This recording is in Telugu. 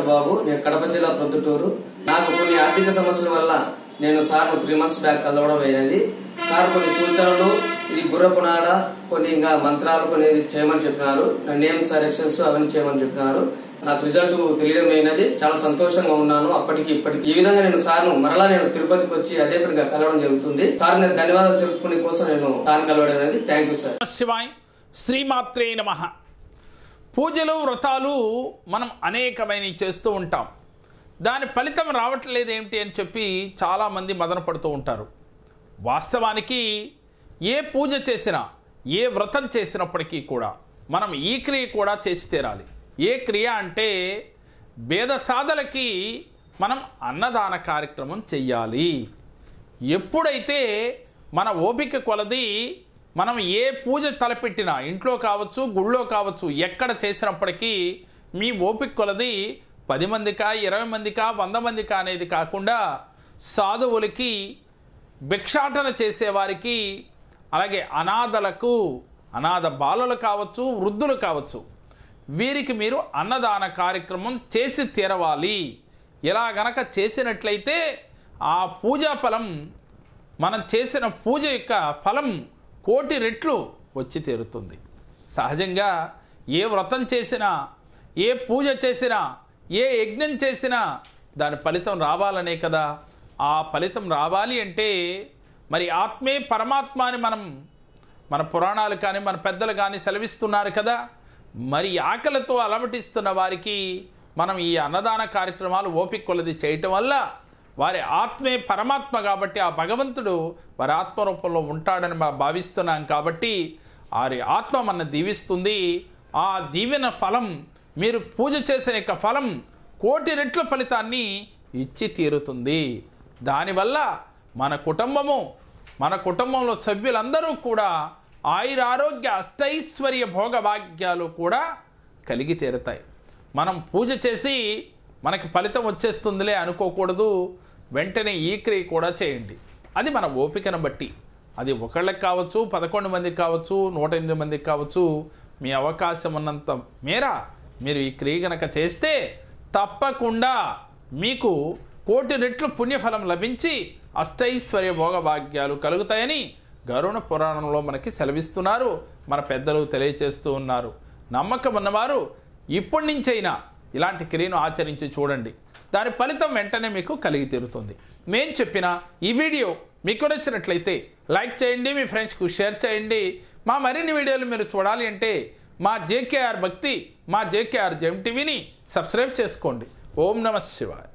డాక్టర్ బాబు. నేను కడప జిల్లా ప్రొద్దుటూరు. నాకు కొన్ని ఆర్థిక సమస్యల వల్ల నేను సార్ 3 months బ్యాక్ కలవడం అయినది. సార్ కొన్ని సూచనలు, ఈ గుర్రపునాడ, కొన్ని ఇంకా మంత్రాలు కొన్ని చేయమని చెప్పినారు. నేమ్ సెలెక్షన్స్ అవన్నీ చేయమని చెప్పినారు. నాకు రిజల్ట్ తెలియడం అయినది. చాలా సంతోషంగా ఉన్నాను అప్పటికి ఇప్పటికి. ఈ విధంగా నేను సార్ను మరలా నేను తిరుపతికి వచ్చి అదే పనిగా కలవడం జరుగుతుంది. సార్ నేను ధన్యవాదాలు తెలుపుకునే కోసం నేను సార్ కలవడం అనేది. Thank you sir. శివాయ్ శ్రీమాత్రే నమః. పూజలు వ్రతాలు మనం అనేకమైనవి చేస్తూ ఉంటాం. దాని ఫలితం రావట్లేదు ఏమిటి అని చెప్పి చాలామంది మదన పడుతూ ఉంటారు. వాస్తవానికి ఏ పూజ చేసినా ఏ వ్రతం చేసినప్పటికీ కూడా మనం ఈ క్రియ కూడా చేసి తీరాలి. ఏ క్రియ అంటే భేద సాధలకి మనం అన్నదాన కార్యక్రమం చెయ్యాలి. ఎప్పుడైతే మన ఓపిక కొలది మనం ఏ పూజ తలపెట్టినా ఇంట్లో కావచ్చు గుళ్ళో కావచ్చు ఎక్కడ చేసినప్పటికీ మీ ఓపిక కొలది 10 మందికా 20 మందికా 100 మందికా అనేది కాకుండా సాధువులకి, భిక్షాటన చేసేవారికి, అలాగే అనాథలకు, అనాథ బాలలు కావచ్చు వృద్ధులు కావచ్చు, వీరికి మీరు అన్నదాన కార్యక్రమం చేసి తీరవాలి. ఇలా గనక చేసినట్లయితే ఆ పూజా ఫలం, మనం చేసిన పూజ యొక్క ఫలం 1,000,000 రెట్లు వచ్చి తీరుతుంది. సహజంగా ఏ వ్రతం చేసినా, ఏ పూజ చేసినా, ఏ యజ్ఞం చేసినా దాని ఫలితం రావాలనే కదా. ఆ ఫలితం రావాలి అంటే మరి ఆత్మే పరమాత్మ అని మన పురాణాలు కానీ మన పెద్దలు కానీ సెలవిస్తున్నారు కదా. మరి ఆకలితో అలమటిస్తున్న వారికి మనం ఈ అన్నదాన కార్యక్రమాలు ఓపిక కొలది చేయటం వల్ల వారి ఆత్మే పరమాత్మ కాబట్టి ఆ భగవంతుడు వారి ఆత్మరూపంలో ఉంటాడని మనం భావిస్తున్నాం. కాబట్టి వారి ఆత్మ మన దీవిస్తుంది. ఆ దీవెన ఫలం, మీరు పూజ చేసిన యొక్క ఫలం 1,000,000 రెట్ల ఫలితాన్ని ఇచ్చి తీరుతుంది. దానివల్ల మన కుటుంబంలో సభ్యులందరూ కూడా ఆయురారోగ్య అష్టైశ్వర్య భోగభాగ్యాలు కూడా కలిగి తీరుతాయి. మనం పూజ చేసి మనకి ఫలితం వచ్చేస్తుందిలే అనుకోకూడదు. వెంటనే ఈ క్రియ కూడా చేయండి. అది మన ఓపికను బట్టి, అది ఒకళ్ళకి కావచ్చు, 11 మందికి కావచ్చు, 108 మందికి కావచ్చు. మీ అవకాశం ఉన్నంత మేర మీరు ఈ క్రియ గనక చేస్తే తప్పకుండా మీకు 1,000,000 రెట్లు పుణ్యఫలం లభించి అష్టైశ్వర్య భోగభాగ్యాలు కలుగుతాయని గరుడ పురాణంలో మనకి సెలవిస్తున్నారు, మన పెద్దలు తెలియచేస్తూ ఉన్నారు. నమ్మకం ఉన్నవారు ఇప్పటి నుంచైనా ఇలాంటి క్రియను ఆచరించి చూడండి. దాని ఫలితం వెంటనే మీకు కలిగి తీరుతుంది. మేము చెప్పిన ఈ వీడియో మీకు నచ్చినట్లయితే లైక్ చేయండి, మీ ఫ్రెండ్స్కు షేర్ చేయండి. మా మరిన్ని వీడియోలు మీరు చూడాలి అంటే మా JKR భక్తి, మా JKR జెమ్ టీవీని సబ్స్క్రైబ్ చేసుకోండి. ఓం నమః శివాయ.